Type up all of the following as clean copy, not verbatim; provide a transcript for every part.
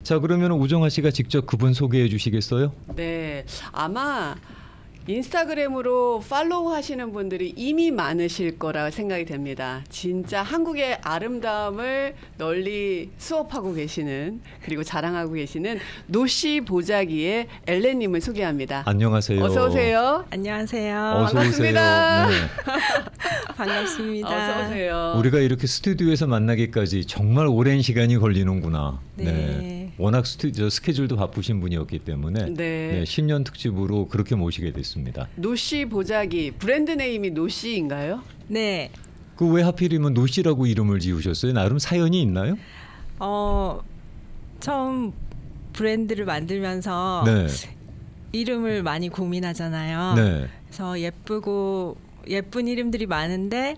자, 그러면 우정아 씨가 직접 그분 소개해 주시겠어요? 네, 아마 인스타그램으로 팔로우 하시는 분들이 이미 많으실 거라 생각이 됩니다. 진짜 한국의 아름다움을 널리 수업하고 계시는, 그리고 자랑하고 계시는 노시 보자기의 엘렌님을 소개합니다. 안녕하세요. 어서 오세요. 안녕하세요. 어서 반갑습니다. 오세요. 네. 반갑습니다. 어서 오세요. 우리가 이렇게 스튜디오에서 만나기까지 정말 오랜 시간이 걸리는구나. 네. 워낙 스케줄도 바쁘신 분이었기 때문에 네. 10년 특집으로 그렇게 모시게 됐습니다. 노시 보자기 브랜드 네임이 노시인가요? 네. 그 왜 하필이면 노시라고 이름을 지으셨어요? 나름 사연이 있나요? 처음 브랜드를 만들면서 네. 이름을 많이 고민하잖아요. 네. 그래서 예쁜 이름들이 많은데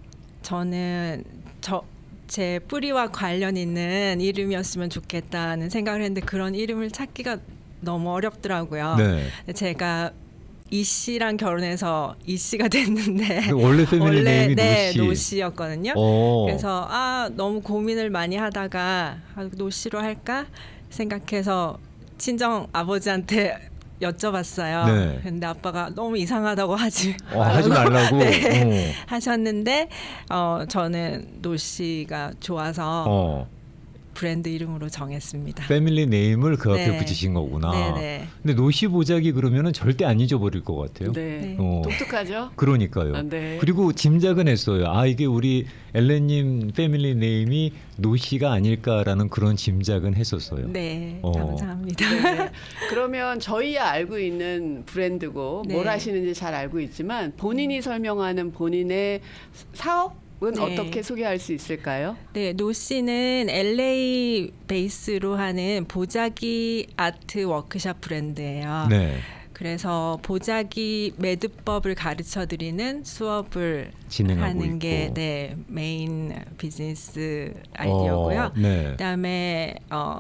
저는 제 뿌리와 관련 있는 이름이었으면 좋겠다는 생각을 했는데 그런 이름을 찾기가 너무 어렵더라고요. 네. 제가 이 씨랑 결혼해서 이 씨가 됐는데 원래 패밀리 네임이 노시. 노시였거든요. 그래서 너무 고민을 많이 하다가 노시로 할까 생각해서 친정 아버지한테 여쭤봤어요. 네. 근데 아빠가 너무 이상하다고 하지 말라고 네. 하셨는데 저는 노시가 좋아서 브랜드 이름으로 정했습니다. 패밀리 네임을 그 앞에 네. 붙이신 거구나. 네네. 근데 노시 보자기 그러면은 절대 안 잊어버릴 것 같아요. 네. 네. 독특하죠? 그러니까요. 네. 그리고 짐작은 했어요. 이게 우리 엘렌님 패밀리 네임이 노시가 아닐까라는 그런 짐작은 했었어요. 네, 감사합니다. 네. 그러면 저희야 알고 있는 브랜드고 네. 뭘 하시는지 잘 알고 있지만 본인이 설명하는 본인의 사업은 네. 어떻게 소개할 수 있을까요? 네, 노시는 LA 베이스로 하는 보자기 아트 워크샵 브랜드예요. 네. 그래서 보자기 매듭법을 가르쳐드리는 수업을 진행하고 하는 게 있고. 메인 비즈니스 아이디어고요. 네. 그다음에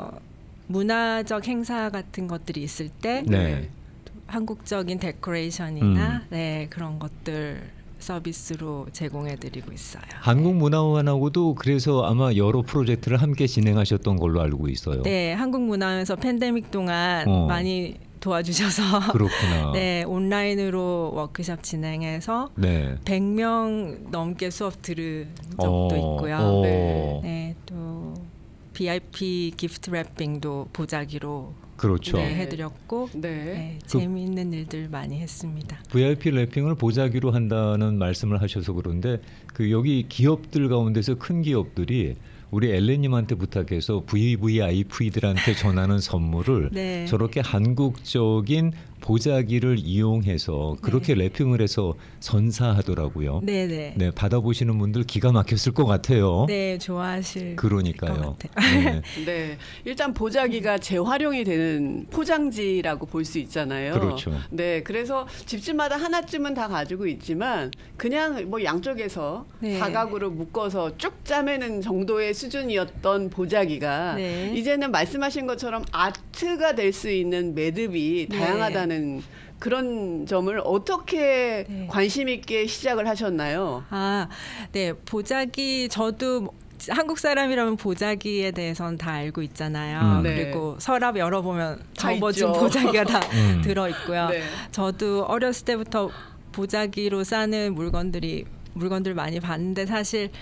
문화적 행사 같은 것들이 있을 때 네. 한국적인 데코레이션이나 그런 것들 서비스로 제공해드리고 있어요. 한국문화원하고도 그래서 아마 여러 프로젝트를 함께 진행하셨던 걸로 알고 있어요. 네, 한국문화원에서 팬데믹 동안 많이 도와주셔서 그렇구나. 네, 온라인으로 워크숍 진행해서 100명 넘게 수업 들은 적도 있고요. 네, 또 VIP 기프트 래핑도 보자기로 그렇죠. 해드렸고 재미있는 일들 많이 했습니다. VIP 래핑을 보자기로 한다는 말씀을 하셔서 그런데 여기 기업들 가운데서 큰 기업들이 우리 엘렌님한테 부탁해서 VVIP들한테 전하는 선물을 저렇게 한국적인 보자기를 이용해서 그렇게 래핑을 해서 선사하더라고요. 네, 받아보시는 분들 기가 막혔을 것 같아요. 네, 좋아하실 그러니까요. 것 같아요. 네, 일단 보자기가 재활용이 되는 포장지라고 볼 수 있잖아요. 그렇죠. 네, 그래서 집집마다 하나쯤은 다 가지고 있지만 그냥 뭐 양쪽에서 사각으로 묶어서 쭉 짜매는 정도의 수준이었던 보자기가 이제는 말씀하신 것처럼 아트가 될 수 있는 매듭이 다양하다는 그런 점을 어떻게 관심 있게 시작을 하셨나요? 네, 보자기 저도 한국 사람이라면 보자기에 대해서는 다 알고 있잖아요. 그리고 서랍 열어보면 접어진 보자기가 다 들어있고요. 저도 어렸을 때부터 보자기로 싸는 물건들 많이 봤는데 사실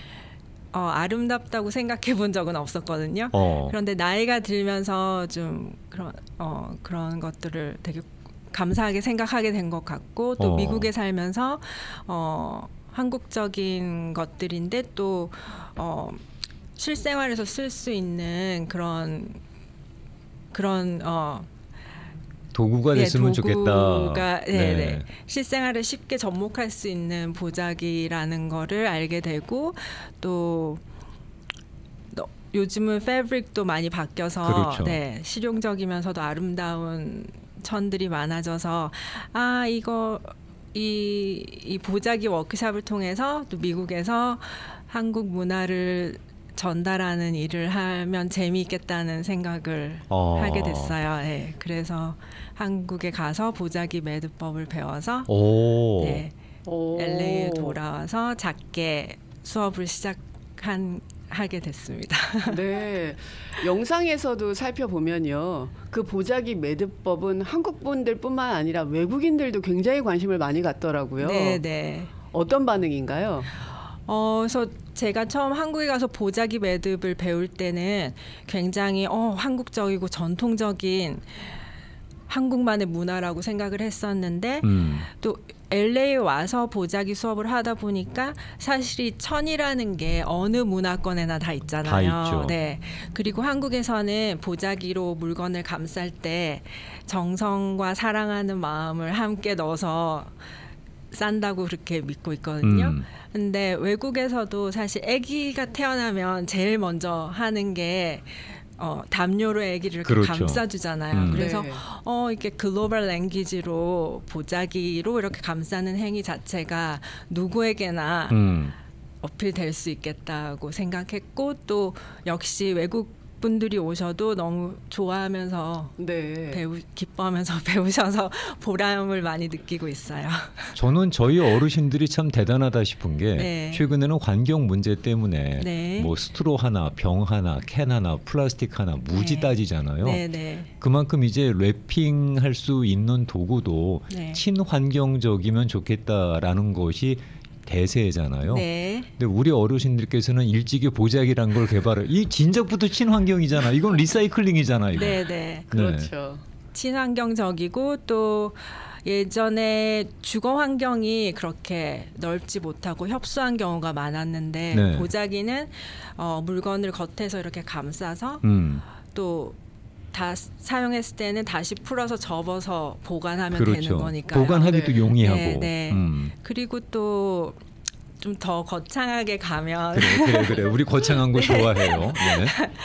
아름답다고 생각해 본 적은 없었거든요. 그런데 나이가 들면서 좀 그런 것들을 되게 감사하게 생각하게 된 것 같고 또 미국에 살면서 한국적인 것들인데 또 실생활에서 쓸 수 있는 그런 도구가 됐으면 도구가, 좋겠다. 실생활에 쉽게 접목할 수 있는 보자기라는 거를 알게 되고 또 요즘은 패브릭도 많이 바뀌어서 실용적이면서도 아름다운 천들이 많아져서 이 보자기 워크숍을 통해서 또 미국에서 한국 문화를 전달하는 일을 하면 재미있겠다는 생각을 하게 됐어요. 그래서 한국에 가서 보자기 매듭법을 배워서 LA에 돌아와서 작게 수업을 시작한 하게 됐습니다. 네, 영상에서도 살펴보면요, 그 보자기 매듭법은 한국 분들뿐만 아니라 외국인들도 굉장히 관심을 많이 갖더라고요. 네. 어떤 반응인가요? 그래서 제가 처음 한국에 가서 보자기 매듭을 배울 때는 굉장히 한국적이고 전통적인 한국만의 문화라고 생각을 했었는데 또 LA에 와서 보자기 수업을 하다 보니까 사실 이 천이라는 게 어느 문화권에나 다 있잖아요. 다 있죠. 네. 그리고 한국에서는 보자기로 물건을 감쌀 때 정성과 사랑하는 마음을 함께 넣어서 싼다고 그렇게 믿고 있거든요. 근데 외국에서도 사실 아기가 태어나면 제일 먼저 하는 게 담요로 아기를 이렇게 그렇죠. 감싸주잖아요. 그래서 네. 이렇게 글로벌 랭귀지로 보자기로 이렇게 감싸는 행위 자체가 누구에게나 어필될 수 있겠다고 생각했고 또 역시 외국 분들이 오셔도 너무 좋아하면서 네. 기뻐하면서 배우셔서 보람을 많이 느끼고 있어요. 저는 저희 어르신들이 참 대단하다 싶은 게 네. 최근에는 환경 문제 때문에 네. 뭐 스트로 하나, 병 하나, 캔 하나, 플라스틱 하나 무지 네. 따지잖아요. 네. 그만큼 이제 랩핑할 수 있는 도구도 네. 친환경적이면 좋겠다라는 것이 대세잖아요. 네. 근데 우리 어르신들께서는 일찍이 보자기란 걸 개발을 이 진작부터 친환경이잖아. 이건 리사이클링이잖아. 이거. 네. 그렇죠. 친환경적이고 또 예전에 주거 환경이 그렇게 넓지 못하고 협소한 경우가 많았는데 네. 보자기는 물건을 겉에서 이렇게 감싸서 또 다 사용했을 때는 다시 풀어서 접어서 보관하면 그렇죠. 되는 거니까요. 보관하기도 네. 용이하고. 네. 그리고 또 좀 더 거창하게 가면 그래. 우리 거창한 거 좋아해요. 네.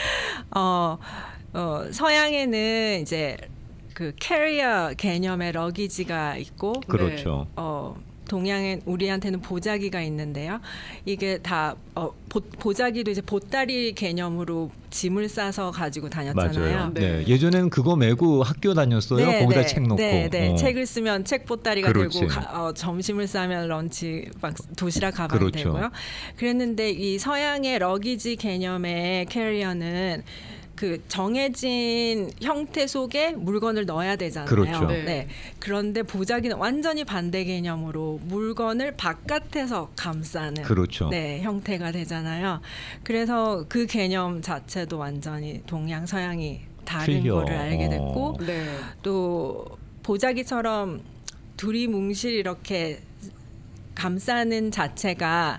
서양에는 이제 그 캐리어 개념의 러기지가 있고 그렇죠. 동양엔 우리한테는 보자기가 있는데요. 이게 다 보자기도 이제 보따리 개념으로 짐을 싸서 가지고 다녔잖아요. 맞아요. 네. 예전에는 그거 메고 학교 다녔어요. 거기다 책 놓고. 책을 쓰면 책 보따리가 그렇지. 되고 점심을 싸면 런치 도시락 가방이 그렇죠. 되고요. 그랬는데 이 서양의 러기지 개념의 캐리어는 그 정해진 형태 속에 물건을 넣어야 되잖아요. 그렇죠. 네. 그런데 보자기는 완전히 반대 개념으로 물건을 바깥에서 감싸는 그렇죠. 네, 형태가 되잖아요. 그래서 그 개념 자체도 완전히 동양 서양이 다른 틀려. 거를 알게 됐고 네. 또 보자기처럼 두리뭉실 이렇게 감싸는 자체가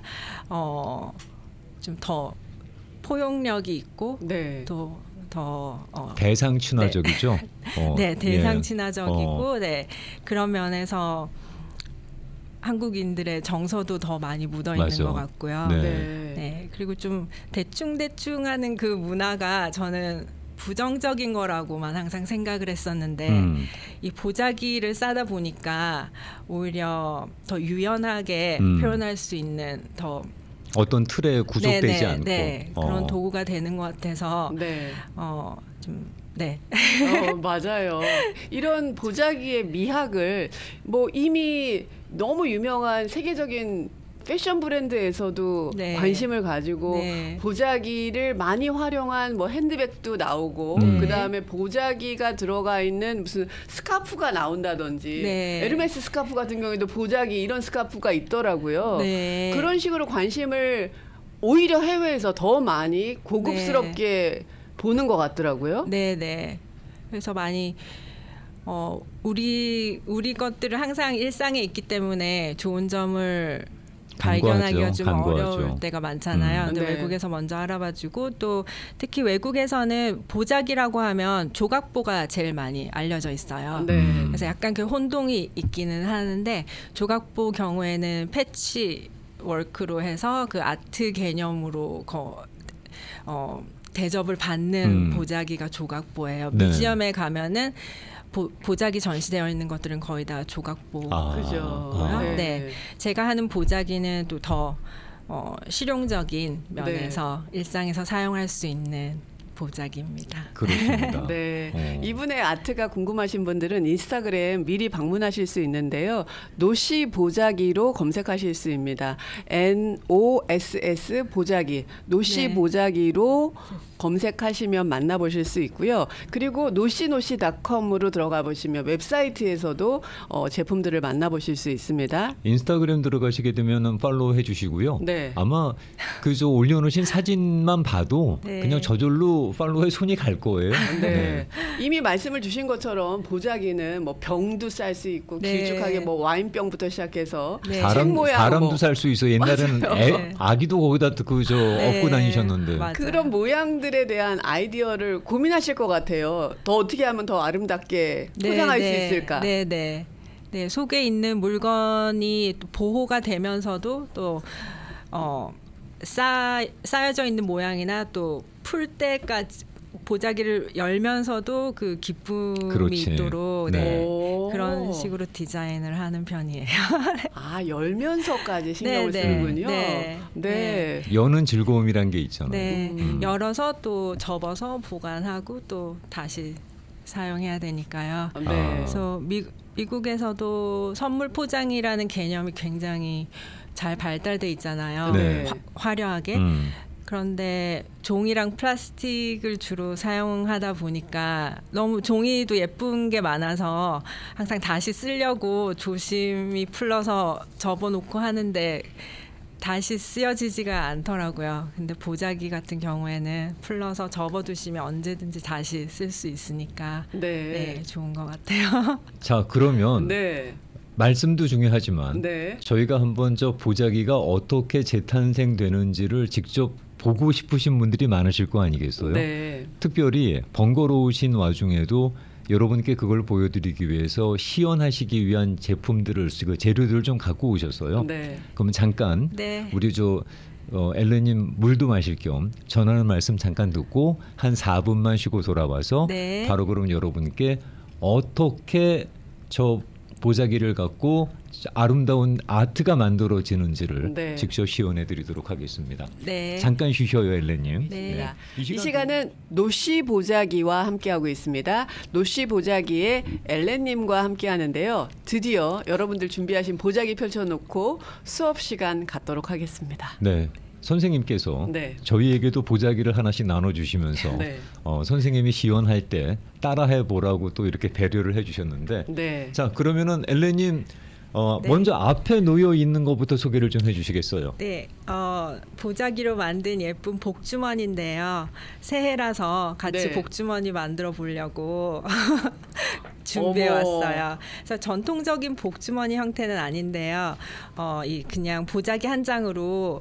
좀 더 포용력이 있고 네. 더 대상 친화적이죠. 네, 대상 친화적이고 예. 네, 그런 면에서 한국인들의 정서도 더 많이 묻어 있는 맞아. 것 같고요. 네. 네, 그리고 좀 대충 하는 그 문화가 저는 부정적인 거라고만 항상 생각을 했었는데 이 보자기를 싸다 보니까 오히려 더 유연하게 표현할 수 있는 더 어떤 틀에 구속되지 않고 그런 도구가 되는 것 같아서 맞아요. 이런 보자기의 미학을 뭐 이미 너무 유명한 세계적인 패션 브랜드에서도 관심을 가지고 보자기를 많이 활용한 뭐 핸드백도 나오고 그다음에 보자기가 들어가 있는 무슨 스카프가 나온다든지 에르메스 스카프 같은 경우에도 보자기 이런 스카프가 있더라고요. 그런 식으로 관심을 오히려 해외에서 더 많이 고급스럽게 보는 것 같더라고요. 네. 그래서 많이 우리 것들을 항상 일상에 있기 때문에 좋은 점을 발견하기가 좀 어려울 때가 많잖아요. 근데 외국에서 먼저 알아봐주고 또 특히 외국에서는 보자기라고 하면 조각보가 제일 많이 알려져 있어요. 그래서 약간 그 혼동이 있기는 하는데 조각보 경우에는 패치 워크로 해서 그 아트 개념으로 대접을 받는 보자기가 조각보예요. 뮤지엄에 가면은 보자기 전시되어 있는 것들은 거의 다 조각보고요. 그죠. 네, 제가 하는 보자기는 또 더 실용적인 면에서 일상에서 사용할 수 있는 보자기입니다. 그렇습니다. 네, 이분의 아트가 궁금하신 분들은 인스타그램 미리 방문하실 수 있는데요. 노시 보자기로 검색하실 수 있습니다. NOSS 보자기, 노시 보자기로 검색하시면 만나보실 수 있고요. 그리고 노시노시.com으로 들어가 보시면 웹사이트에서도 제품들을 만나보실 수 있습니다. 인스타그램 들어가시게 되면 팔로우 해주시고요. 네. 아마 그저 올려놓으신 사진만 봐도 그냥 저절로 팔로우에 손이 갈 거예요. 네. 이미 말씀을 주신 것처럼 보자기는 뭐 병도 쌀 수 있고 길쭉하게 뭐 와인병부터 시작해서 책 모양 사람도 살 수 있어. 옛날에는 아기도 거기다 업고 다니셨는데 맞아요. 그런 모양들에 대한 아이디어를 고민하실 것 같아요. 더 어떻게 하면 더 아름답게 포장할 수 있을까? 네, 속에 있는 물건이 보호가 되면서도 또 쌓여져 있는 모양이나 또 풀 때까지 보자기를 열면서도 그 기쁨이 있도록 그런 식으로 디자인을 하는 편이에요. 아, 열면서까지 신경을 쓰는군요. 네. 여는 즐거움이란 게 있잖아요. 네. 열어서 또 접어서 보관하고 또 다시 사용해야 되니까요. 그래서 미국에서도 선물 포장이라는 개념이 굉장히 잘 발달돼 있잖아요. 화려하게. 그런데 종이랑 플라스틱을 주로 사용하다 보니까 너무 종이도 예쁜 게 많아서 항상 다시 쓰려고 조심히 풀러서 접어놓고 하는데 다시 쓰여지지가 않더라고요. 근데 보자기 같은 경우에는 풀러서 접어두시면 언제든지 다시 쓸 수 있으니까 좋은 것 같아요. 자, 그러면 말씀도 중요하지만 저희가 한번 저 보자기가 어떻게 재탄생되는지를 직접 보고 싶으신 분들이 많으실 거 아니겠어요? 특별히 번거로우신 와중에도 여러분께 그걸 보여드리기 위해서 시연하시기 위한 제품들을 재료들을 좀 갖고 오셨어요. 그러면 잠깐 우리 엘렌님 물도 마실 겸 전하는 말씀 잠깐 듣고 한 4분만 쉬고 돌아와서 바로 그럼 여러분께 어떻게 저 보자기를 갖고 아름다운 아트가 만들어지는지를 직접 시연해 드리도록 하겠습니다. 잠깐 쉬셔요, 엘렌님. 이 시간은 노시 보자기와 함께하고 있습니다. 노시 보자기의 엘렌님과 함께하는데요. 드디어 여러분들 준비하신 보자기 펼쳐놓고 수업 시간 갖도록 하겠습니다. 네. 선생님께서 저희에게도 보자기를 하나씩 나눠주시면서 선생님이 시연할 때 따라해 보라고 또 이렇게 배려를 해주셨는데 자, 그러면은 엘렌님 먼저 앞에 놓여 있는 것부터 소개를 좀 해주시겠어요? 보자기로 만든 예쁜 복주머니인데요. 새해라서 같이 복주머니 만들어 보려고 준비해 왔어요. 그래서 전통적인 복주머니 형태는 아닌데요. 그냥 보자기 한 장으로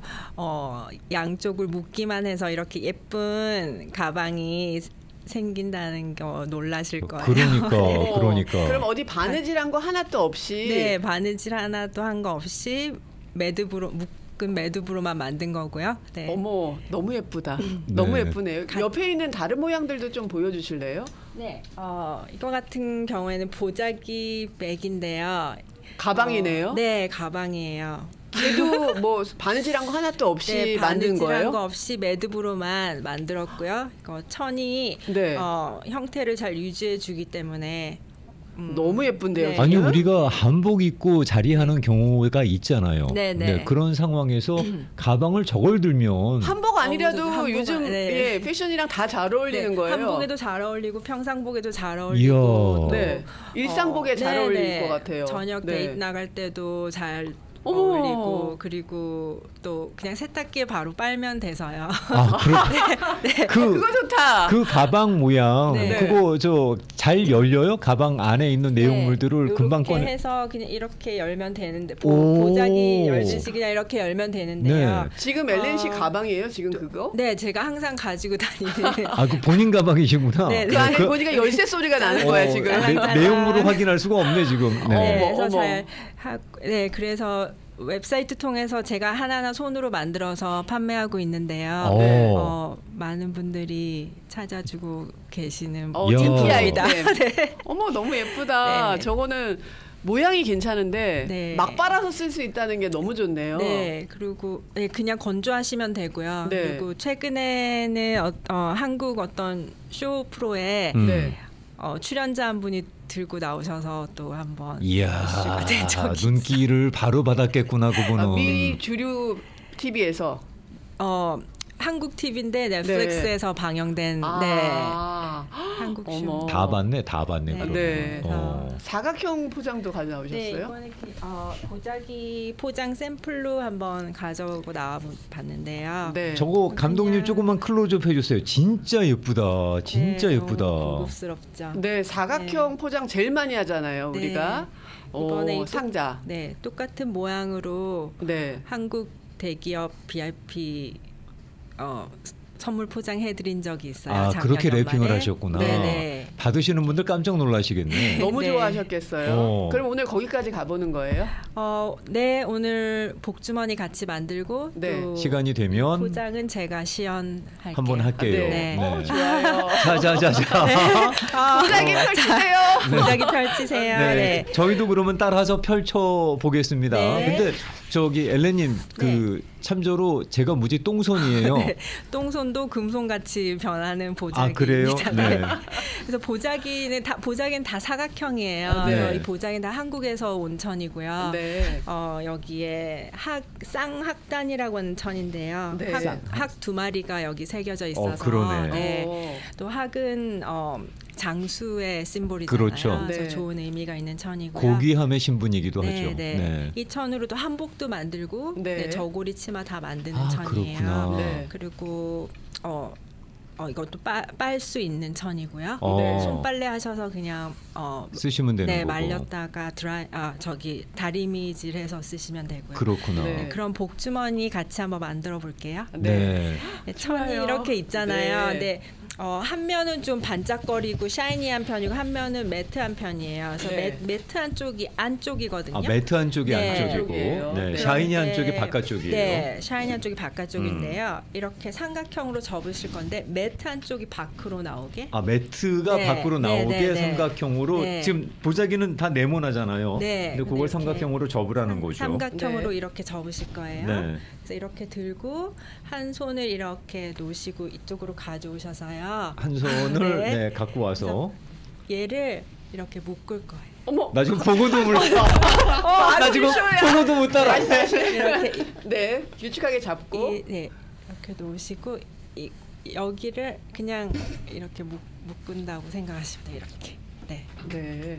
양쪽을 묶기만 해서 이렇게 예쁜 가방이 생긴다는 거 놀라실 거예요. 그러니까. 그럼 어디 바느질한 거 하나도 없이? 바느질 하나도 한 거 없이 묶은 매듭으로만 만든 거고요. 어머, 너무 예쁘다. 너무 예쁘네요. 옆에 있는 다른 모양들도 좀 보여주실래요? 이거 같은 경우에는 보자기 백인데요. 가방이네요? 가방이에요. 얘도 뭐 바느질한 거 하나도 없이 만든 거예요? 바느질한 거 없이 매듭으로만 만들었고요. 천이 형태를 잘 유지해 주기 때문에 너무 예쁜데요. 아니, 우리가 한복 입고 자리하는 경우가 있잖아요. 그런 상황에서 가방을 저걸 들면 한복 아니라도 요즘 패션이랑 다 잘 어울리는 거예요. 한복에도 잘 어울리고 평상복에도 잘 어울리고 일상복에 잘 어울릴 것 같아요. 저녁 데이트 나갈 때도 잘 어울리고 그리고 또 그냥 세탁기에 바로 빨면 돼서요. 그거 좋다. 그 가방 모양 그거 잘 열려요? 가방 안에 있는 내용물들을 금방 꺼내 해서 그냥 이렇게 열면 되는데 보자기 열듯이 그냥 이렇게 열면 되는데요. 지금 엘렌 씨 가방이에요? 지금 그거? 제가 항상 가지고 다니는. 그 본인 가방이시구나. 그 안에 보니까 열쇠 소리가 나는 거야 지금. 내용물을 확인할 수가 없네 지금. 그래서 웹사이트 통해서 제가 하나하나 손으로 만들어서 판매하고 있는데요. 많은 분들이 찾아주고 계시는 제품입니다. 어머, 너무 예쁘다. 저거는 모양이 괜찮은데 네. 막 빨아서 쓸 수 있다는 게 너무 좋네요. 네, 그리고 네, 그냥 건조하시면 되고요. 네. 그리고 최근에는 한국 어떤 쇼 프로에 출연자 한 분이 들고 나오셔서 또 한번 이슈가 된 적이 눈길을 바로 받았겠구나 그분은. 미 주류 TV에서 한국 TV인데 넷플릭스에서 네. 방영된 한국 쇼. 다 봤네. 네. 사각형 포장도 가져오셨어요? 네, 이번에 보자기 포장 샘플로 한번 가져오고 나와봤는데요. 네. 저거 감독님 조금만 클로즈업 해주세요. 진짜 예쁘다. 진짜 예쁘다. 고급스럽죠. 네, 사각형 포장 제일 많이 하잖아요. 네. 우리가 이번에 상자. 네, 똑같은 모양으로 한국 대기업 VIP 선물 포장해드린 적이 있어요. 그렇게 랩핑을 하셨구나. 네네. 받으시는 분들 깜짝 놀라시겠네. 너무 좋아하셨겠어요. 그럼 오늘 거기까지 가보는 거예요? 네, 오늘 복주머니 같이 만들고 또 시간이 되면 포장은 제가 시연할게요. 한번 할게요. 네. 좋아요. 자. 보자기 펼치세요. 보자기 펼치세요. 네. 저희도 그러면 따라서 펼쳐 보겠습니다. 근데 저기 엘레님 참조로 제가 무지 똥손이에요. 똥손도 금손같이 변하는 보자기. 그래요? 네. 그래서 보자기는 다 사각형이에요. 그래서 이 보자기는 다 한국에서 온 천이고요. 여기에 쌍학단이라고 하는 천인데요. 학 두 마리가 여기 새겨져 있어서. 그러네. 또 학은 장수의 심볼이잖아요. 그렇죠. 그래서 좋은 의미가 있는 천이고요. 고귀함의 신분이기도 하죠. 이 천으로도 한복도 만들고 저고리 치마 다 만드는 천이에요. 그렇구나. 그리고 이것도 빨 수 있는 천이고요. 손빨래 하셔서 그냥 쓰시면 되는 거고. 말렸다가 다리미질해서 쓰시면 되고요. 그렇구나. 그럼 복주머니 같이 한번 만들어 볼게요. 천이 좋아요. 이렇게 있잖아요. 한 면은 좀 반짝거리고 샤이니한 편이고 한 면은 매트한 편이에요. 그래서 매트 한쪽이 안쪽이거든요. 매트 한쪽이 안쪽이고 샤이니한 쪽이 바깥쪽이에요. 네, 샤이니한 쪽이 바깥쪽인데요. 이렇게 삼각형으로 접으실 건데 매트 한쪽이 밖으로 나오게. 매트가 밖으로 나오게 삼각형으로 지금 보자기는 다 네모나잖아요. 근데 그걸 삼각형으로 접으라는 거죠. 삼각형으로 이렇게 접으실 거예요. 그래서 이렇게 들고 한 손을 이렇게 놓으시고 이쪽으로 가져오셔서요. 한 손을 갖고 와서 얘를 이렇게 묶을 거예요. 어머, 나 지금 보고도 못 나 지금 보고도 못 따라. 이렇게 규칙하게 잡고 이렇게 놓으시고 여기를 그냥 이렇게 묶은다고 생각하시면 돼요. 이렇게.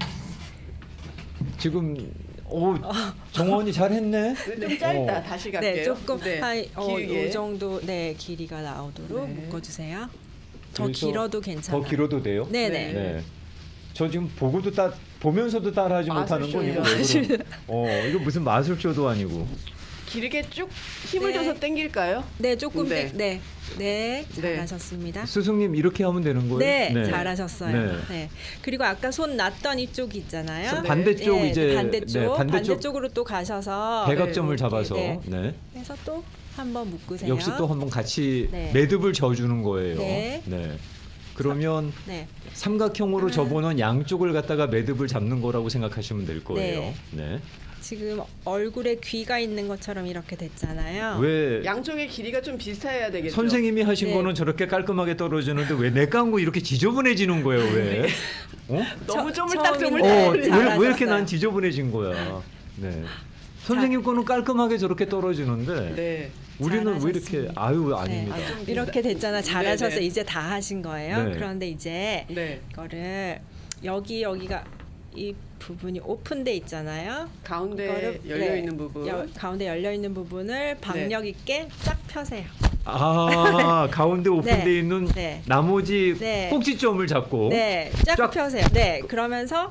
지금 정원이 잘했네. 좀 짧다. 다시 갈게요. 조금 이 정도 길이가 나오도록 묶어주세요. 더 길어도 괜찮아요. 더 길어도 돼요? 네네. 저 지금 보면서도 따라하지 못하는 건 이거 이거 무슨 마술쇼도 아니고. 길게 쭉 힘을 줘서 당길까요? 조금 잘하셨습니다. 스승님 이렇게 하면 되는 거예요? 잘하셨어요. 그리고 아까 손 놨던 이쪽 있잖아요. 반대쪽 반대쪽으로 또 가셔서 대각점을 잡아서 해서 또 한번 묶으세요. 역시 또 한번 같이 매듭을 져주는 거예요. 그러면 삼각형으로 접어놓은 양쪽을 갖다가 매듭을 잡는 거라고 생각하시면 될 거예요. 지금 얼굴에 귀가 있는 것처럼 이렇게 됐잖아요. 왜 양쪽의 길이가 좀 비슷해야 되겠죠. 선생님이 하신 거는 저렇게 깔끔하게 떨어지는데 왜 내 깐 거 이렇게 지저분해지는 거예요? 왜? 너무 쪼물딱쪼물딱. 왜 이렇게 난 지저분해진 거야? 선생님 거는 깔끔하게 저렇게 떨어지는데 우리는 잘하셨습니다. 왜 이렇게 아닙니다. 이렇게 됐잖아. 잘하셔서 이제 다 하신 거예요. 그런데 이제 이거를 여기가 이 부분이 오픈돼 있잖아요. 가운데 열려 있는 부분. 가운데 열려 있는 부분을 박력 있게 쫙 펴세요. 가운데 오픈돼 있는 나머지 꼭지점을 잡고 쫙 펴세요. 그러면서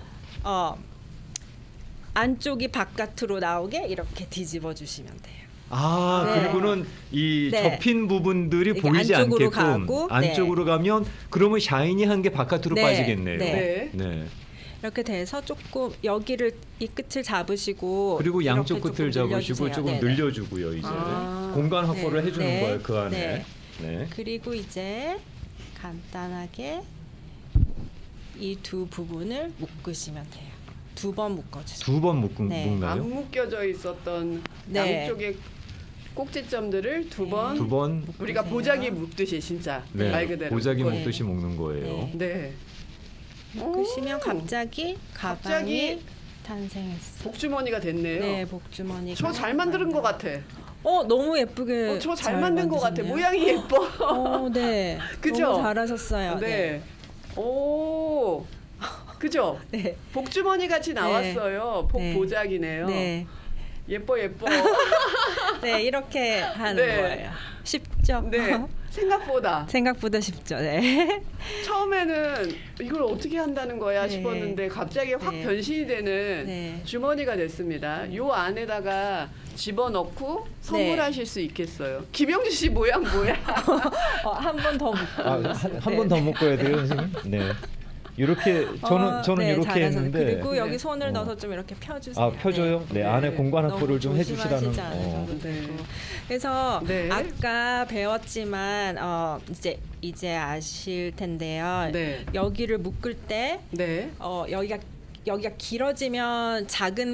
안쪽이 바깥으로 나오게 이렇게 뒤집어 주시면 돼요. 그리고는 이 접힌 부분들이 보이지 안쪽으로 않게끔 가고, 안쪽으로 가면 그러면 샤이니한 게 바깥으로 빠지겠네요. 이렇게 돼서 조금 여기를 이 끝을 잡으시고 그리고 양쪽 끝을 잡으시고 조금 늘려주고요. 이제 공간 확보를 해주는 거예요. 그 안에. 그리고 이제 간단하게 이 두 부분을 묶으시면 돼요. 2번 묶어주세요. 2번 묶나요? 안 묶여져 있었던 양쪽에 꼭지점들을 2번 우리가 보자기 묶듯이 진짜 말 그대로 보자기 묶듯이 묶는 거예요. 네. 묶으시면 갑자기 가방이 탄생했어요. 복주머니가 됐네요. 네, 복주머니가. 저 잘 만든 것 같아. 너무 예쁘게. 저 잘 만든 것 같아. 모양이 예뻐. 네. 그죠? 너무 잘하셨어요. 네. 오. 그죠? 네. 복주머니 같이 나왔어요. 복보자기네요. 네. 예뻐. 네, 이렇게 하는 거예요. 쉽죠? 네. 생각보다 쉽죠. 네. 처음에는 이걸 어떻게 한다는 거야 싶었는데 갑자기 확 변신이 되는 주머니가 됐습니다. 요 안에다가 집어넣고 선물하실 수 있겠어요. 김영주 씨 모양 뭐야? 한 번 더 묶고. 한 번 더 묶어야 돼요, 선생님? 네. 이렇게 저는 이렇게 잘하셨어요. 했는데 그리고 여기 손을 넣어서 좀 이렇게 펴주세요. 펴줘요? 네. 안에 공간 확보를 좀 해주시라는. 그래서 아까 배웠지만 이제 아실 텐데요. 여기를 묶을 때 여기가 길어지면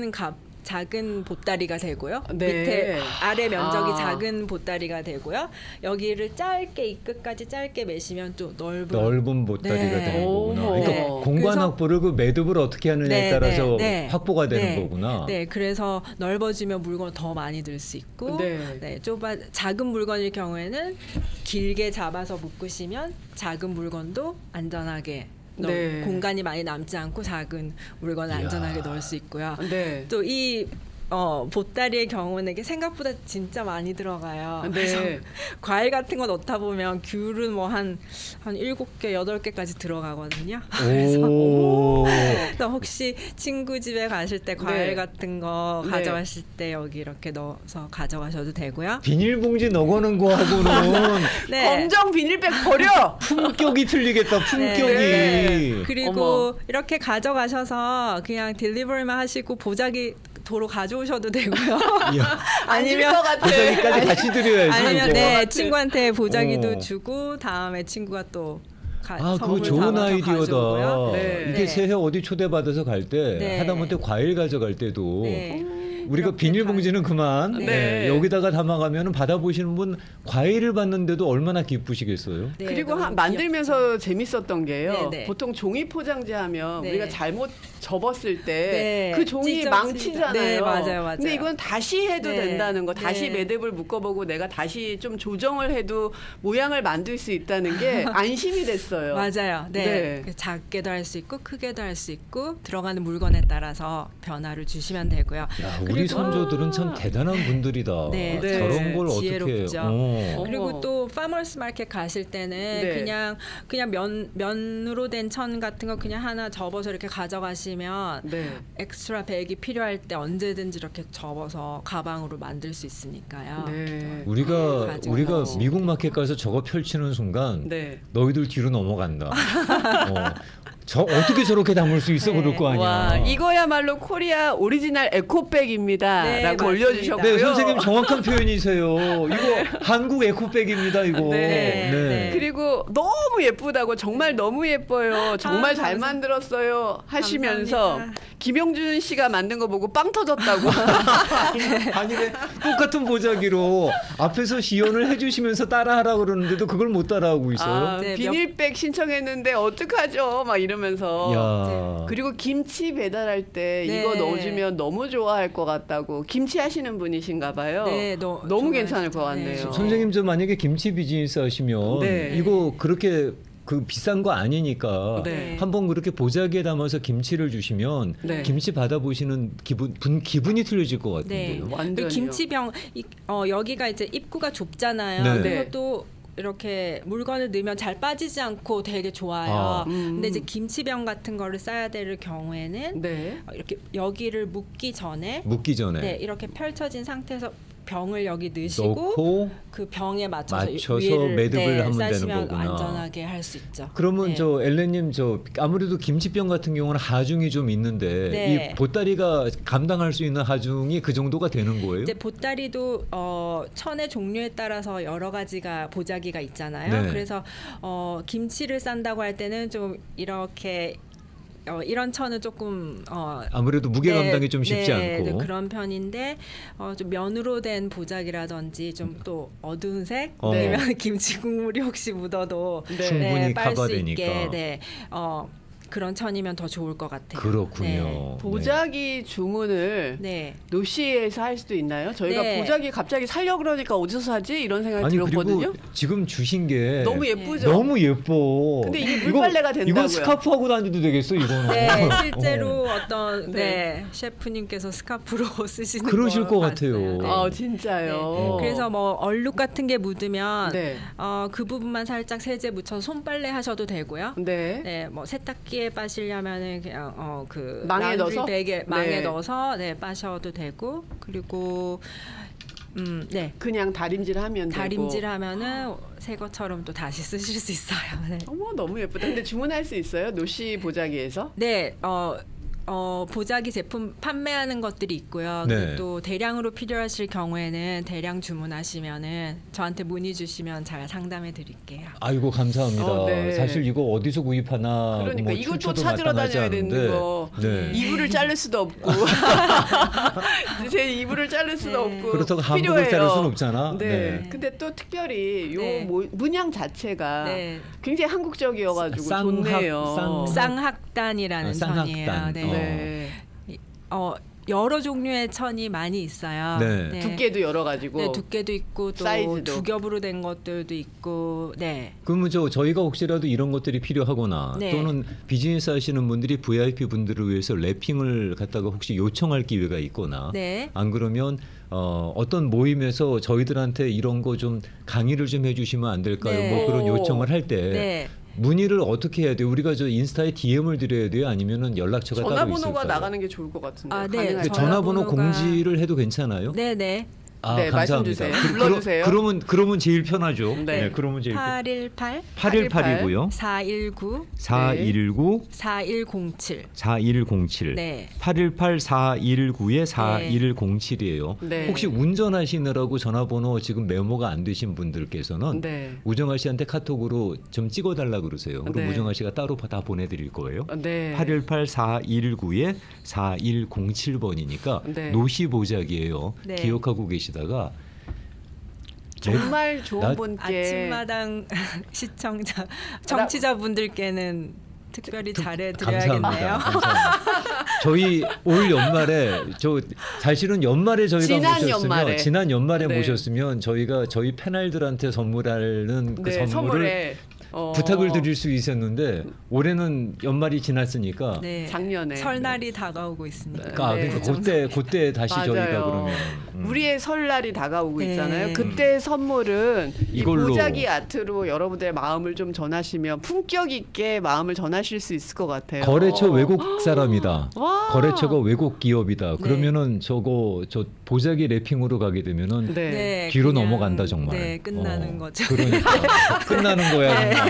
작은 보따리가 되고요. 밑에 아래 면적이 작은 보따리가 되고요. 여기를 짧게 이 끝까지 짧게 매시면 또 넓은 보따리가 되는 거구나. 그러니까 공간 확보를 그 매듭을 어떻게 하느냐에 따라서 확보가 되는 거구나. 네, 그래서 넓어지면 물건을 더 많이 들 수 있고, 작은 물건일 경우에는 길게 잡아서 묶으시면 작은 물건도 안전하게. 공간이 많이 남지 않고 작은 물건을 안전하게 넣을 수 있고요. 또 이 보따리의 경우는 이게 생각보다 진짜 많이 들어가요. 그래서 과일 같은 거 넣다 보면 귤은 뭐 한 7개, 8개까지 들어가거든요. 그래서 혹시 친구 집에 가실 때 과일 같은 거 가져가실 때 여기 이렇게 넣어서 가져가셔도 되고요. 비닐봉지 넣어놓은 거하고는 검정 비닐백 버려! 품격이 틀리겠다. 품격이. 그리고 이렇게 가져가셔서 그냥 딜리버리만 하시고 보자기 도로 가져오셔도 되고요. 아니면 보자기까지 같이 드려야지. 아니면 친구한테 보자기도 주고 다음에 친구가 또 그거 좋은 아이디어다. 이게 새해 어디 초대받아서 갈 때 하다못해 과일 가져갈 때도 우리가 비닐봉지는 그만 여기다가 담아가면 받아보시는 분 과일을 받는데도 얼마나 기쁘시겠어요. 그리고 만들면서 재밌었던 게요. 보통 종이 포장지 하면 우리가 잘못 접었을 때 그 종이 망치잖아요. 맞아요. 근데 이건 다시 해도 된다는 거. 다시 매듭을 묶어보고 내가 다시 좀 조정을 해도 모양을 만들 수 있다는 게 안심이 됐어요. 맞아요. 작게도 할 수 있고 크게도 할 수 있고 들어가는 물건에 따라서 변화를 주시면 되고요. 우리 선조들은 참 대단한 분들이다. 저런 걸 어떻게. 그리고 또 파머스 마켓 가실 때는 그냥 면으로 된 천 같은 거 그냥 하나 접어서 이렇게 가져가시면 엑스트라 백이 필요할 때 언제든지 이렇게 접어서 가방으로 만들 수 있으니까요. 우리가 미국 마켓 가서 저거 펼치는 순간 너희들 뒤로 넘어간다. 어떻게 저렇게 담을 수 있어? 그럴 거 아니야. 와, 이거야말로 코리아 오리지널 에코백입니다. 라고 올려주셨고요. 선생님 정확한 표현이세요. 이거 한국 에코백입니다. 이거. 그리고 너무 예쁘다고 정말 너무 예뻐요. 정말 잘 만들었어요. 하시면서 감사합니다. 김영준 씨가 만든 거 보고 빵 터졌다고. 아니 왜 똑같은 보자기로 앞에서 시연을 해주시면서 따라하라 그러는데도 그걸 못 따라하고 있어요. 비닐백 신청했는데 어떡하죠? 막 이러면서. 그리고 김치 배달할 때 이거 넣어주면 너무 좋아할 것 같다고. 김치 하시는 분이신가 봐요. 너무 괜찮을 것 같네요. 선생님 저 만약에 김치 비즈니스 하시면 이거 그렇게 비싼 거 아니니까 한번 그렇게 보자기에 담아서 김치를 주시면 김치 받아보시는 기분이 틀려질 것 같은데요. 완전히요. 김치병 여기가 이제 입구가 좁잖아요. 그것도 이렇게 물건을 넣으면 잘 빠지지 않고 되게 좋아요. 근데 이제 김치병 같은 거를 싸야 될 경우에는 이렇게 여기를 묶기 전에 이렇게 펼쳐진 상태에서 병을 여기 넣으시고 그 병에 맞춰서 위를 매듭을 하면 되는 거구나. 안전하게 할 수 있죠. 그러면 저 엘레님 아무래도 김치병 같은 경우는 하중이 좀 있는데 이 보따리가 감당할 수 있는 하중이 그 정도가 되는 거예요? 이제 보따리도 천의 종류에 따라서 여러 가지가 보자기가 있잖아요. 그래서 김치를 싼다고 할 때는 좀 이렇게 이런 천은 조금 아무래도 무게 감당이 좀 쉽지 않고 네, 그런 편인데 좀 면으로 된 보자기라든지 좀 또 어두운 색 아니면 김치 국물이 혹시 묻어도 충분히 빨 수 커버되니까. 있게 그런 천이면 더 좋을 것 같아요. 그렇군요. 네. 보자기 주문을 노시에서 할 수도 있나요? 저희가 보자기 갑자기 살려 그러니까 어디서 사지? 이런 생각이 들었거든요. 그리고 지금 주신 게 너무 예쁘죠? 너무 예뻐. 근데 이게 물빨래가 된다고요. 이건 스카프 하고 다녀도 되겠어, 이거는. 네, 실제로 어떤 셰프님께서 스카프로 쓰시는 그러실 것 같아요. 진짜요. 그래서 뭐 얼룩 같은 게 묻으면 그 부분만 살짝 세제 묻혀서 손빨래 하셔도 되고요. 뭐 세탁기에 빠시려면은 그냥 그 망에 넣어서 백에 망에 넣어서 빠셔도 되고 그리고 그냥 다림질하면 다림질하면은 새 것처럼 또 다시 쓰실 수 있어요. 네. 어머 너무 예쁘다. 근데 주문할 수 있어요? 노시 보자기에서? 네. 보자기 제품 판매하는 것들이 있고요. 또 대량으로 필요하실 경우에는 대량 주문하시면은 저한테 문의 주시면 잘 상담해 드릴게요. 아이고 감사합니다. 사실 이거 어디서 구입하나 그러니까 뭐 이걸 또 찾으러 다녀야 되는 거. 이불을 자를 수도 없고 제 이불을 자를 수도 없고 그렇다고 한복을 자를 수는 없잖아. 근데 또 특별히 요 문양 자체가 굉장히 한국적이어가지고 좋네요. 쌍학단이라는 천이에요. 여러 종류의 천이 많이 있어요. 두께도 여러 가지고. 두께도 있고 또 사이즈도. 두 겹으로 된 것들도 있고. 그러면 저희가 혹시라도 이런 것들이 필요하거나 또는 비즈니스 하시는 분들이 VIP 분들을 위해서 랩핑을 갖다가 혹시 요청할 기회가 있거나 안 그러면 어떤 모임에서 저희들한테 이런 거 좀 강의를 좀 해주시면 안 될까요? 뭐 그런 요청을 할 때 문의를 어떻게 해야 돼요? 우리가 인스타에 DM을 드려야 돼요? 아니면은 연락처가 따로 있을까요? 전화번호가 나가는 게 좋을 것 같은데. 전화번호 공지를 해도 괜찮아요? 네네. 네, 말씀 주세요. 불러주세요. 그러면 제일 편하죠. 그러면 제일 818이고요. 419 4107 818-4119에 4107이에요. 혹시 운전하시느라고 전화번호 지금 메모가 안 되신 분들께서는 우정아 씨한테 카톡으로 좀 찍어달라 그러세요. 그럼 우정아 씨가 따로 다 보내드릴 거예요. 818-4119에 4107번이니까 노시보자기예요. 기억하고 계시다가 정말 좋은 분께 아침마당 시청자 청취자분들께는 특별히 잘해드려야겠네요. 감사합니다. 저희 올 연말에 사실은 연말에 저희가 지난 연말에 모셨으면 저희가 저희 패널들한테 선물하는 그 선물을 부탁을 드릴 수 있었는데 올해는 연말이 지났으니까 작년에 설날이 다가오고 있으니까 그러니까 그때 다시 저희가 그러면 우리의 설날이 다가오고 있잖아요. 그때 선물은 이걸로 이 보자기 아트로 여러분들의 마음을 좀 전하시면 품격 있게 마음을 전하실 수 있을 것 같아요. 거래처 외국 사람이다. 거래처가 외국 기업이다. 그러면은 저 보자기 랩핑으로 가게 되면은 뒤로 넘어간다 정말. 끝나는 거죠. 그러니까 끝나는 거야.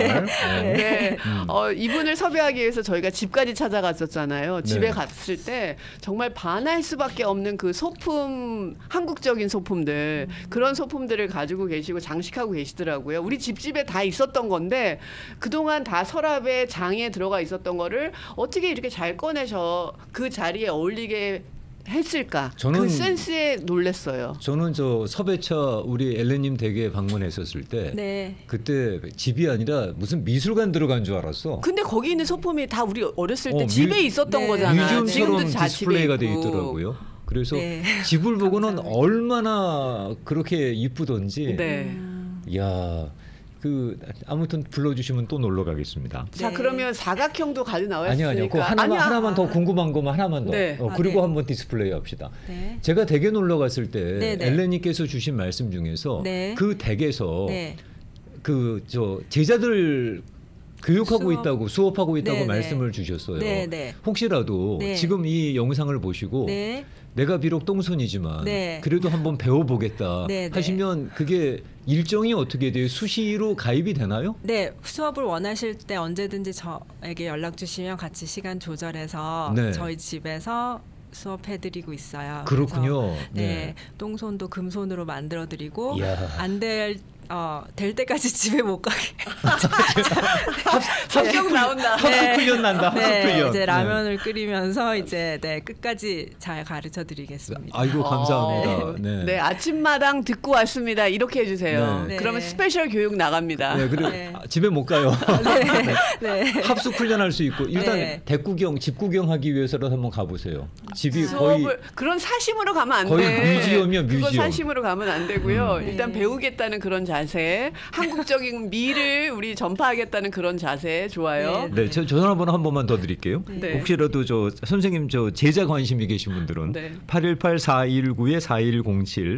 이분을 섭외하기 위해서 저희가 집까지 찾아갔었잖아요. 집에 갔을 때 정말 반할 수밖에 없는 그 소품, 한국적인 소품들, 그런 소품들을 가지고 계시고 장식하고 계시더라고요. 우리 집집에 다 있었던 건데 그동안 다 서랍에 장에 들어가 있었던 거를 어떻게 이렇게 잘 꺼내셔 그 자리에 어울리게 했을까? 그 센스에 놀랐어요. 저는 섭외차 우리 엘렌님 댁에 방문했었을 때 그때 집이 아니라 무슨 미술관 들어간 줄 알았어. 근데 거기 있는 소품이 다 우리 어렸을 때 집에 있었던 거잖아요. 뮤지엄처럼 디스플레이가 돼 있더라고요. 그래서 집을 보고는 얼마나 그렇게 이쁘던지. 이야. 아무튼 불러주시면 또 놀러 가겠습니다. 자 그러면 사각형도 가져 나왔으니까. 아니요. 하나만 더 궁금한 것만 하나만 더. 그리고 한번 디스플레이 합시다. 제가 댁에 놀러 갔을 때 엘렌님께서 주신 말씀 중에서 그 댁에서 제자들 교육하고 있다고 수업하고 있다고 말씀을 주셨어요. 혹시라도 지금 이 영상을 보시고 내가 비록 똥손이지만 그래도 한번 배워보겠다 하시면 그게 일정이 어떻게 돼요? 수시로 가입이 되나요? 네. 수업을 원하실 때 언제든지 저에게 연락 주시면 같이 시간 조절해서 저희 집에서 수업해드리고 있어요. 그렇군요. 똥손도 금손으로 만들어드리고 안 될 될 때까지 집에 못 가게. 합격 나온다. 합숙 훈련 난다. 합숙 훈련. 이제 라면을 끓이면서 이제 끝까지 잘 가르쳐 드리겠습니다. 아이고 감사합니다. 네, 아침마당 듣고 왔습니다. 이렇게 해주세요. 그러면 스페셜 교육 나갑니다. 네, 그리고 집에 못 가요. 합숙 훈련할 수 있고 일단 댁 구경, 집 구경하기 위해서라도 한번 가보세요. 집이 거의 그런 사심으로 가면 안 돼. 거의 뮤지엄이야, 뮤지엄. 그거 사심으로 가면 안 되고요. 일단 배우겠다는 그런 자세, 한국적인 미를 우리 전파하겠다는 그런 자세 좋아요. 네, 저 전화번호 한 번만 더 드릴게요. 혹시라도 선생님 제자 관심이 계신 분들은 818-419-4107,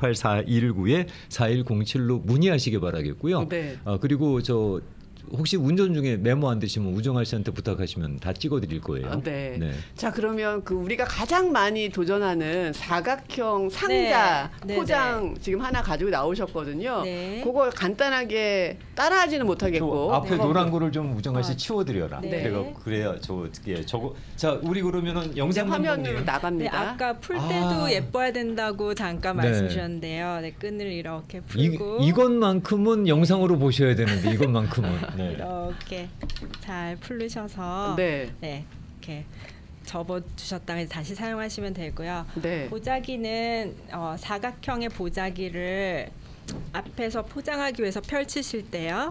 818-419-4107로 문의하시기 바라겠고요. 그리고 혹시 운전 중에 메모 안 되시면 우정아 씨한테 부탁하시면 다 찍어드릴 거예요. 자, 그러면 우리가 가장 많이 도전하는 사각형 상자 포장 지금 하나 가지고 나오셨거든요. 그거 간단하게 따라하지는 못하겠고 앞에 노란 거를 좀 우정아 씨 치워드려라. 그래야 저거. 자, 우리 그러면은 영상 화면으로 나갑니다. 아까 풀 때도 예뻐야 된다고 잠깐 말씀 주셨는데요. 끈을 이렇게 풀고 이것만큼은 영상으로 보셔야 되는데 이것만큼은. 이렇게 잘 풀으셔서 이렇게 접어주셨다가 다시 사용하시면 되고요. 보자기는 사각형의 보자기를 앞에서 포장하기 위해서 펼치실 때요.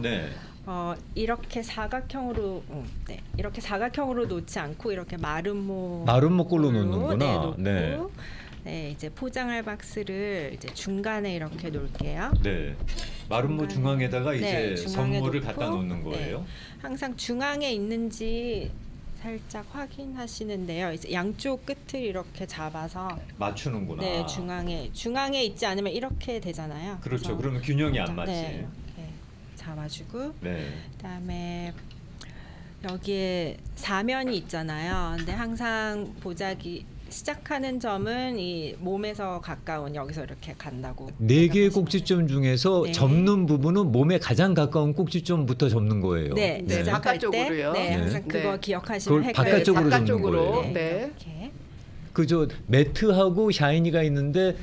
이렇게 사각형으로 이렇게 사각형으로 놓지 않고 이렇게 마름모 꼴로 놓는구나. 이제 포장할 박스를 이제 중간에 이렇게 놓을게요. 마름모 중앙에다가 이제 선물을 갖다 놓는 거예요. 항상 중앙에 있는지 살짝 확인하시는데요. 이제 양쪽 끝을 이렇게 잡아서 맞추는구나. 중앙에 있지 않으면 이렇게 되잖아요. 그렇죠. 그러면 균형이 안 맞지. 이렇게 잡아주고 그다음에 여기에 사면이 있잖아요. 근데 항상 보자기 시작하는 점은 이 몸에서 가까운 여기서 이렇게 간다고. 4개의 꼭지점 중에서 접는 부분은 몸에 가장 가까운 꼭지점부터 접는 거예요. 바깥쪽으로요. 항상 그거 기억하시면 바깥쪽으로. 매트하고 샤이니가 있는데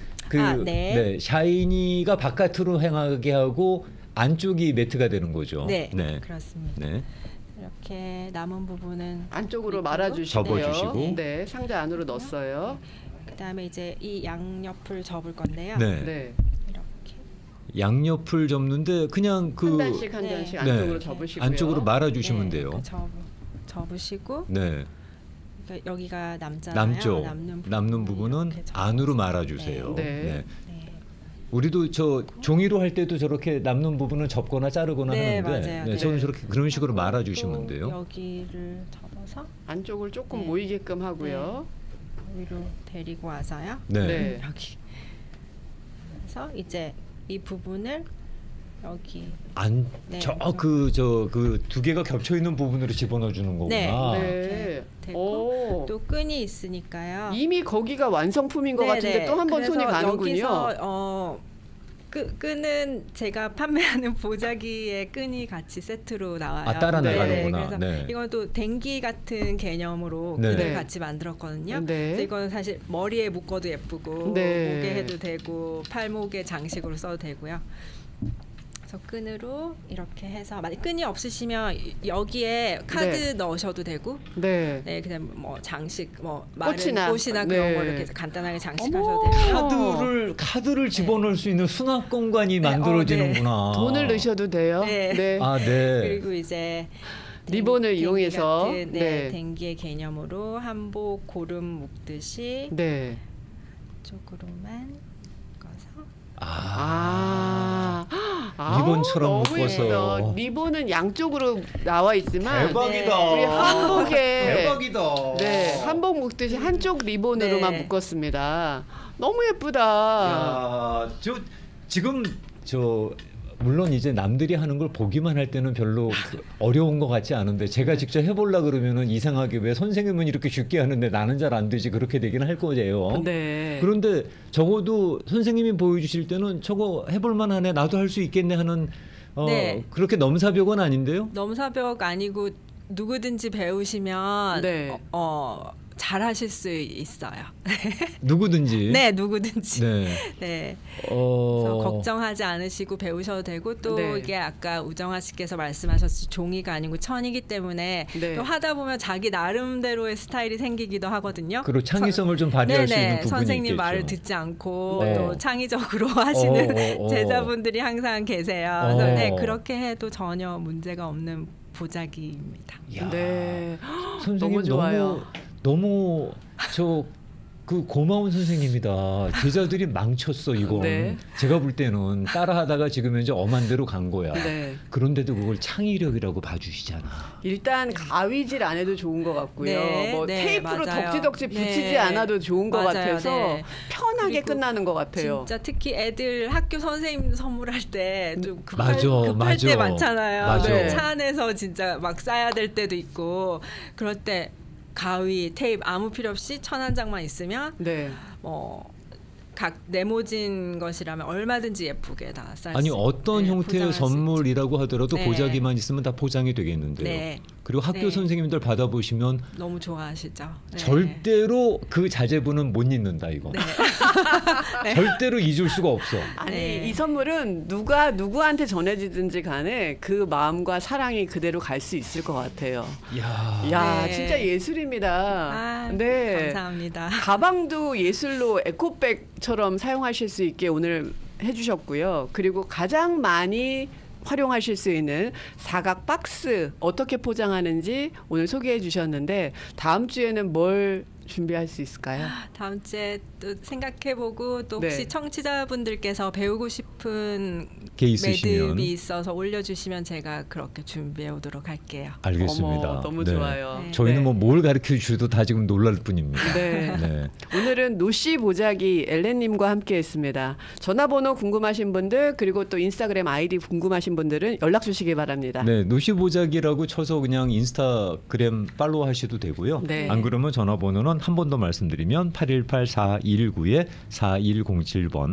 샤이니가 바깥으로 향하게 하고 안쪽이 매트가 되는 거죠. 그렇습니다. 이렇게 남은 부분은 안쪽으로 말아주시고요. 접어주시고 상자 안으로 넣었어요. 그다음에 이제 이 양옆을 접을 건데요. 이렇게 양옆을 접는데 그냥 한 단씩 안쪽으로 접으시고요. 안쪽으로 말아주시면 돼요. 접으시고 그러니까 여기가 남잖아요. 남는 부분은 안으로 말아주세요. 우리도 종이로 할 때도 저렇게 남는 부분은 접거나 자르거나 하는데 저는 저렇게 그런 식으로 말아주시면 돼요. 여기를 접어서 안쪽을 조금 모이게끔 하고요. 위로 데리고 와서요. 여기. 그래서 이제 이 부분을 여기 그 2개가 겹쳐 있는 부분으로 집어넣어 주는 거구나. 됐고 또 끈이 있으니까요. 이미 거기가 완성품인 것 같은데 또 한 번 손이 가는군요. 여기서 끈은 제가 판매하는 보자기의 끈이 같이 세트로 나와요. 따라 나가는구나. 그래서 이건 또 댕기 같은 개념으로 끈을 같이 만들었거든요. 그래서 이건 사실 머리에 묶어도 예쁘고 목에 해도 되고 팔목에 장식으로 써도 되고요. 그래서 끈으로 이렇게 해서 만약 끈이 없으시면 여기에 카드 넣으셔도 되고, 그다음 장식 마른 꽃이나 그런 거 이렇게 간단하게 장식하셔도 되고. 카드를 집어넣을 수 있는 수납 공간이 만들어지는구나. 돈을 넣으셔도 돼요. 그리고 이제 리본을 이용해서 댕기의 개념으로 한복 고름 묶듯이 쪽으로만 리본처럼 묶어서. 리본은 양쪽으로 나와 있지만 대박이다. 우리 한복에 대박이다. 한복 묶듯이 한쪽 리본으로만 묶었습니다. 너무 예쁘다. 지금 물론 이제 남들이 하는 걸 보기만 할 때는 별로 어려운 것 같지 않은데 제가 직접 해보려 그러면은 이상하게 왜 선생님은 이렇게 쉽게 하는데 나는 잘 안 되지 그렇게 되긴 할 거예요. 그런데 적어도 선생님이 보여주실 때는 저거 해볼만 하네 나도 할 수 있겠네 하는 그렇게 넘사벽은 아닌데요? 넘사벽 아니고 누구든지 배우시면 잘하실 수 있어요. 누구든지. 네, 누구든지. 네. 네. 그래서 걱정하지 않으시고 배우셔도 되고 또 네. 이게 아까 우정아 씨께서 말씀하셨듯이 종이가 아니고 천이기 때문에 네. 또 하다 보면 자기 나름대로의 스타일이 생기기도 하거든요. 그리고 창의성을 좀 발휘할 수 있는 부분이 선생님 있겠죠. 말을 듣지 않고 네. 또 창의적으로 하시는 제자분들이 항상 계세요. 그래서 네, 그렇게 해도 전혀 문제가 없는 보자기입니다. 네. 선생님 너무 좋아요. 너무 그 고마운 선생님이다. 제자들이 망쳤어 이건. 네. 제가 볼 때는 따라하다가 지금 현재 엄한 대로 간 거야. 네. 그런데도 그걸 창의력이라고 봐주시잖아. 일단 가위질 안 해도 좋은 것 같고요. 네. 뭐 네. 테이프로 맞아요. 덕지덕지 붙이지 네. 않아도 좋은 것 맞아요. 같아서 네. 편하게 끝나는 것 같아요. 진짜 특히 애들 학교 선생님 선물할 때 좀 급할 때 많잖아요. 맞아. 네. 차 안에서 진짜 막 싸야 될 때도 있고 그럴 때 가위, 테이프 아무 필요 없이 천 한 장만 있으면 네. 각 네모진 것이라면 얼마든지 예쁘게 다 쌀 수 아니 어떤 형태의 선물이라고 하더라도 네. 보자기만 있으면 다 포장이 되겠는데요. 네. 그리고 학교 네. 선생님들 받아보시면 너무 좋아하시죠. 네. 절대로 그 자제분은 못 잊는다 이거. 네. 네. 절대로 잊을 수가 없어. 아니 네. 이 선물은 누가 누구한테 전해지든지 간에 그 마음과 사랑이 그대로 갈 수 있을 것 같아요. 야 네. 진짜 예술입니다. 네. 감사합니다. 가방도 예술로 에코백처럼 사용하실 수 있게 오늘 해주셨고요. 그리고 가장 많이 활용하실 수 있는 사각 박스 어떻게 포장하는지 오늘 소개해 주셨는데 다음 주에는 뭘 준비할 수 있을까요? 다음 주에 또 생각해보고 또 혹시 네. 청취자분들께서 배우고 싶은 매듭이 있어서 올려주시면 제가 그렇게 준비해 오도록 할게요. 알겠습니다. 어머, 너무 네. 좋아요. 네. 저희는 뭐 뭘 가르쳐 주셔도 다 지금 놀랄 뿐입니다. 네. 네. 오늘은 노씨 보자기 엘렌님과 함께했습니다. 전화번호 궁금하신 분들 그리고 또 인스타그램 아이디 궁금하신 분들은 연락 주시기 바랍니다. 네, 노씨 보자기라고 쳐서 그냥 인스타그램 팔로우 하셔도 되고요. 네. 안 그러면 전화번호는 한 번 더 말씀드리면 818-419-4107번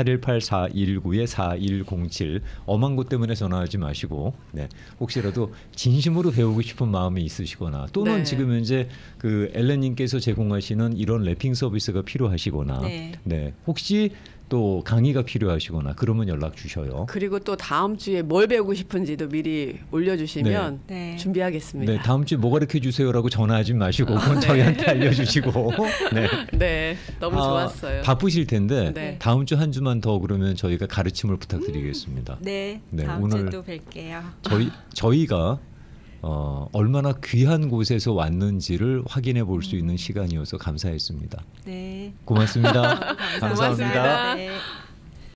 818-419-4107 엄한 것 때문에 전화하지 마시고 네, 혹시라도 진심으로 배우고 싶은 마음이 있으시거나 또는 네. 지금 현재 그 엘렌님께서 제공하시는 이런 랩핑 서비스가 필요하시거나 네, 혹시 또 강의가 필요하시거나 그러면 연락 주셔요. 그리고 또 다음 주에 뭘 배우고 싶은지도 미리 올려주시면 네. 준비하겠습니다. 네, 다음 주에 뭐 가르쳐 주세요라고 전화하지 마시고 그건 저희한테 알려주시고. 네, 네, 너무 좋았어요. 바쁘실 텐데 네. 다음 주 한 주만 더 그러면 저희가 가르침을 부탁드리겠습니다. 네, 다음 오늘 주에 또 뵐게요. 저희가 얼마나 귀한 곳에서 왔는지를 확인해 볼 수 있는 시간이어서 감사했습니다. 네, 고맙습니다. 감사합니다. 네.